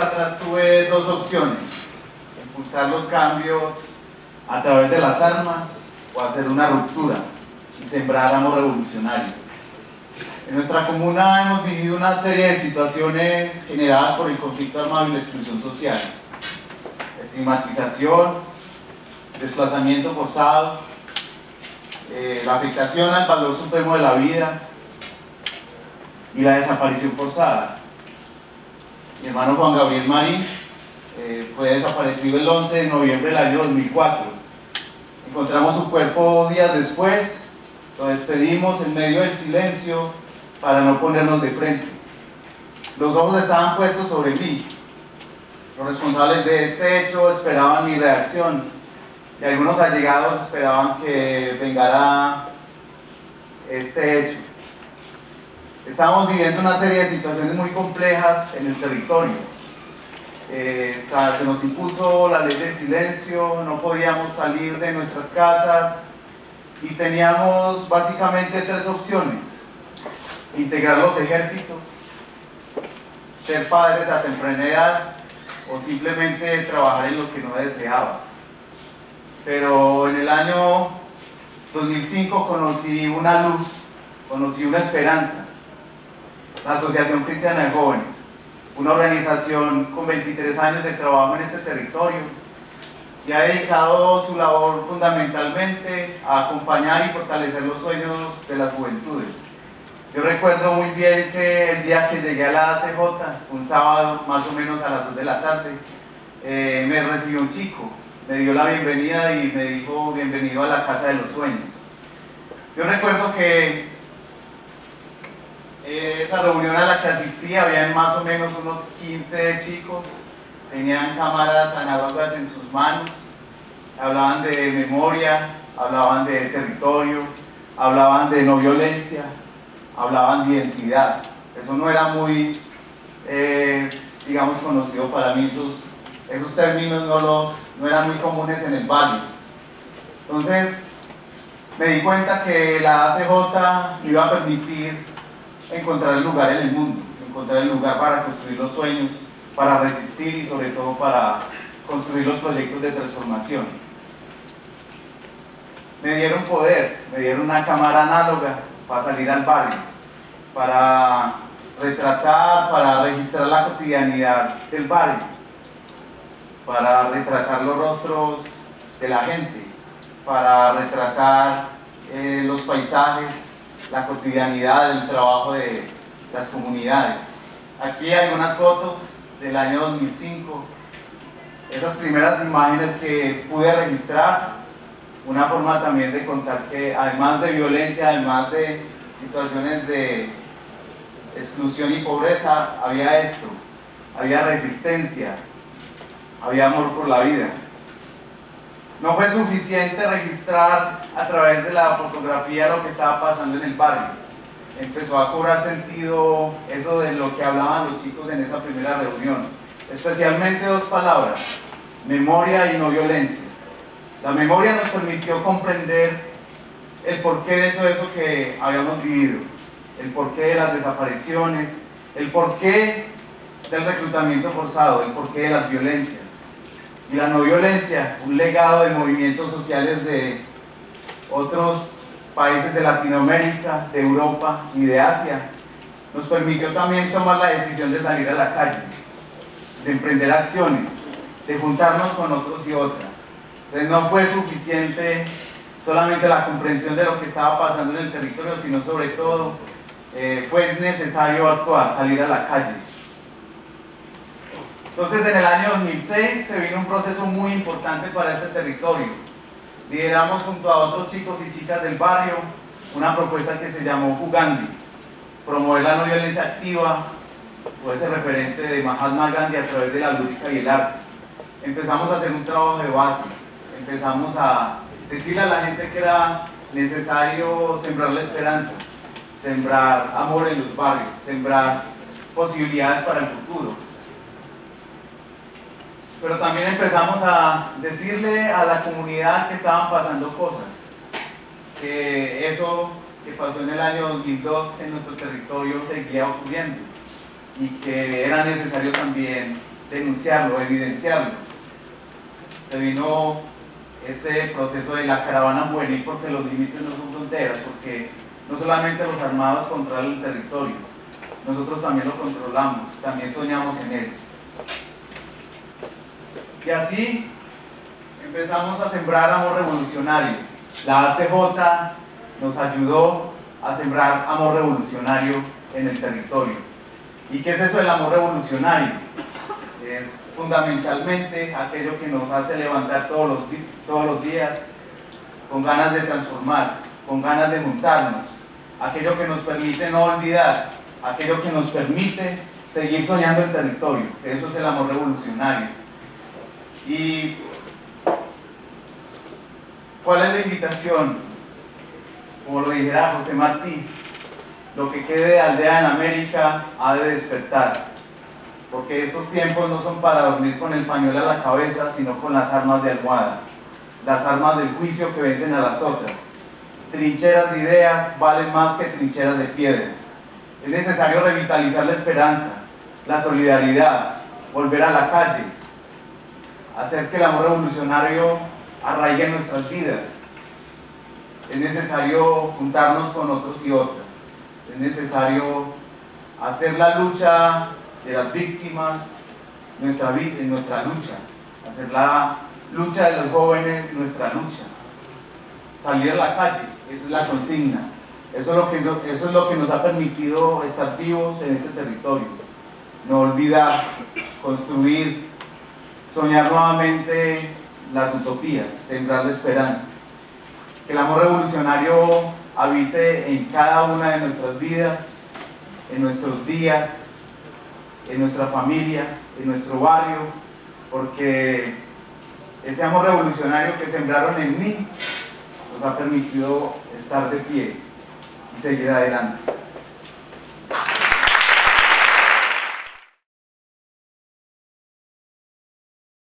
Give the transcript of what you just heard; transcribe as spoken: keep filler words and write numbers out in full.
atrás tuve dos opciones: impulsar los cambios a través de las armas o hacer una ruptura y sembrar amor revolucionario. En nuestra comuna hemos vivido una serie de situaciones generadas por el conflicto armado y la exclusión social: estigmatización, desplazamiento forzado, eh, la afectación al valor supremo de la vida y la desaparición forzada. Mi hermano Juan Gabriel Marín eh, fue desaparecido el once de noviembre del año dos mil cuatro. Encontramos su cuerpo días después, lo despedimos en medio del silencio para no ponernos de frente. Los ojos estaban puestos sobre mí. Los responsables de este hecho esperaban mi reacción y algunos allegados esperaban que vengara este hecho. Estábamos viviendo una serie de situaciones muy complejas en el territorio. Eh, está, se nos impuso la ley del silencio, no podíamos salir de nuestras casas y teníamos básicamente tres opciones: integrar los ejércitos, ser padres a temprana edad o simplemente trabajar en lo que no deseabas. Pero en el año dos mil cinco conocí una luz, conocí una esperanza: la Asociación Cristiana de Jóvenes, una organización con veintitrés años de trabajo en este territorio, y ha dedicado su labor fundamentalmente a acompañar y fortalecer los sueños de las juventudes. Yo recuerdo muy bien que el día que llegué a la A C J, un sábado más o menos a las dos de la tarde, eh, me recibió un chico, me dio la bienvenida y me dijo: bienvenido a la Casa de los Sueños. Yo recuerdo que eh, esa reunión a la que asistí, habían más o menos unos quince chicos, tenían cámaras análogas en sus manos, hablaban de memoria, hablaban de territorio, hablaban de no violencia, hablaban de identidad. Eso no era muy, eh, digamos, conocido para mí. Esos, esos términos no, los, no eran muy comunes en el barrio. Entonces me di cuenta que la A C J me iba a permitir encontrar el lugar en el mundo, encontrar el lugar para construir los sueños, para resistir y sobre todo para construir los proyectos de transformación. Me dieron poder, me dieron una cámara análoga para salir al barrio, para retratar, para registrar la cotidianidad del barrio, para retratar los rostros de la gente, para retratar eh, los paisajes, la cotidianidad del trabajo de las comunidades. Aquí hay algunas fotos del año dos mil cinco, esas primeras imágenes que pude registrar, una forma también de contar que además de violencia, además de situaciones de exclusión y pobreza, había esto, había resistencia, había amor por la vida. No fue suficiente registrar a través de la fotografía lo que estaba pasando en el barrio. Empezó a cobrar sentido eso de lo que hablaban los chicos en esa primera reunión. Especialmente dos palabras: memoria y no violencia. La memoria nos permitió comprender el porqué de todo eso que habíamos vivido, el porqué de las desapariciones, el porqué del reclutamiento forzado, el porqué de las violencias. Y la no violencia, un legado de movimientos sociales de otros países de Latinoamérica, de Europa y de Asia, nos permitió también tomar la decisión de salir a la calle, de emprender acciones, de juntarnos con otros y otras. Entonces no fue suficiente solamente la comprensión de lo que estaba pasando en el territorio, sino sobre todo eh, fue necesario actuar, salir a la calle. Entonces en el año dos mil seis se vino un proceso muy importante para este territorio. Lideramos junto a otros chicos y chicas del barrio una propuesta que se llamó Jugandi: promover la no violencia activa, o ese referente de Mahatma Gandhi a través de la lúdica y el arte. Empezamos a hacer un trabajo de base, empezamos a decirle a la gente que era necesario sembrar la esperanza, sembrar amor en los barrios, sembrar posibilidades para el futuro. Pero también empezamos a decirle a la comunidad que estaban pasando cosas, que eso que pasó en el año dos mil dos en nuestro territorio seguía ocurriendo y que era necesario también denunciarlo, evidenciarlo. Se vino este proceso de la caravana juvenil porque los límites no son fronteras, porque no solamente los armados controlan el territorio, nosotros también lo controlamos, también soñamos en él. Y así empezamos a sembrar amor revolucionario. La A C J nos ayudó a sembrar amor revolucionario en el territorio. ¿Y qué es eso del amor revolucionario? Es fundamentalmente aquello que nos hace levantar todos los, todos los días con ganas de transformar, con ganas de juntarnos, aquello que nos permite no olvidar, aquello que nos permite seguir soñando el territorio. Eso es el amor revolucionario. ¿Y cuál es la invitación? Como lo dijera José Martí, lo que quede de aldea en América ha de despertar, porque estos tiempos no son para dormir con el pañuelo a la cabeza, sino con las armas de almohada, las armas del juicio que vencen a las otras. Trincheras de ideas valen más que trincheras de piedra. Es necesario revitalizar la esperanza, la solidaridad, volver a la calle, hacer que el amor revolucionario arraigue en nuestras vidas. Es necesario juntarnos con otros y otras. Es necesario hacer la lucha de las víctimas nuestra, nuestra lucha, hacer la lucha de los jóvenes nuestra lucha, salir a la calle, esa es la consigna. Eso es lo que, eso es lo que nos ha permitido estar vivos en este territorio. No olvidar, construir, soñar nuevamente las utopías, sembrar la esperanza. Que el amor revolucionario habite en cada una de nuestras vidas, en nuestros días, en nuestra familia, en nuestro barrio, porque ese amor revolucionario que sembraron en mí nos ha permitido estar de pie y seguir adelante.